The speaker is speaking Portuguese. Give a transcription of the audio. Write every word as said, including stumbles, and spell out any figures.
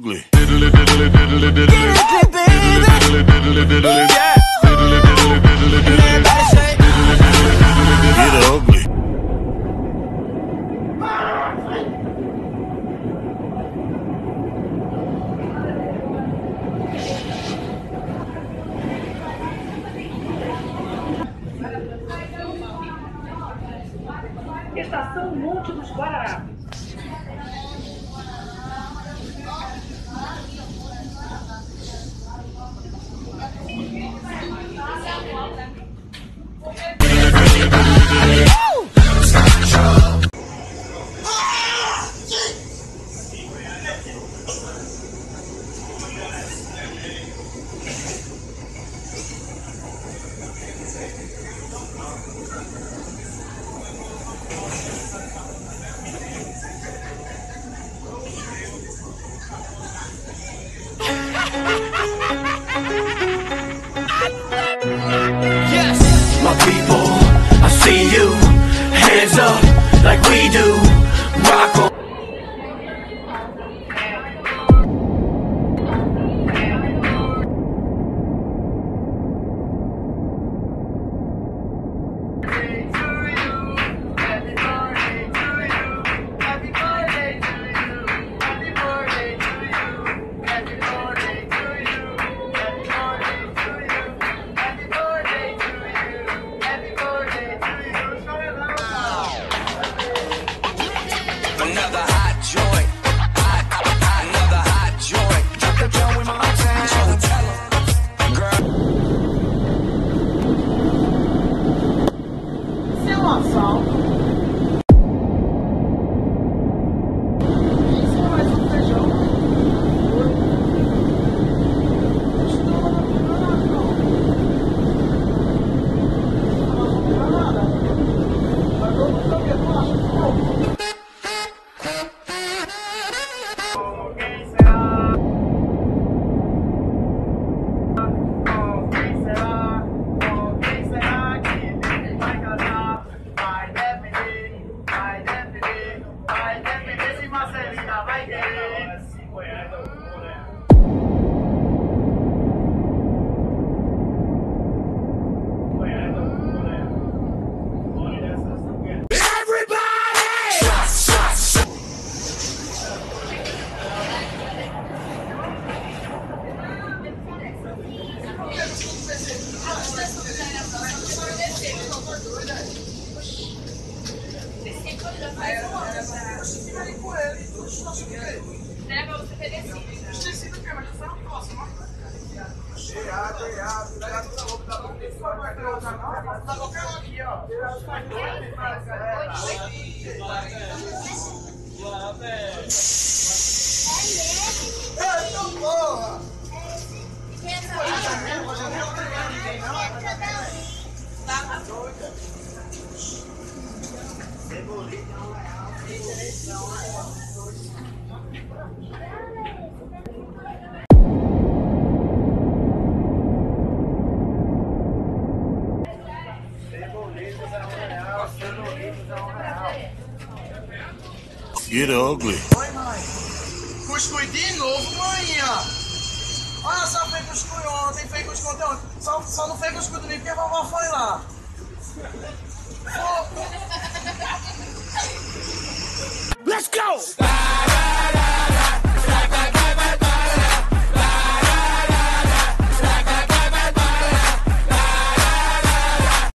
ugly. Get ugly, baby. Yeah. Everybody say, Get ugly. Estação Monte dos Guararapes. My people, I see you. Hands up like we do. Rock on. Another hot joint, hot, hot, another hot joint. Drop the joint with my time, so tell 'em, girl. Isso é um assalto. Isso é mais um feijão. Estou não comprando nada, não. Não vou comprar nada. Mas eu não sabia, não acho que não. Get ugly. Oi, mãe. Cuscuz de novo, manhã. Olha só, fez cuscuz ontem, fez cuscuz ontem. Só, só não fez cuscuz domingo porque a vovó foi lá. Let's go!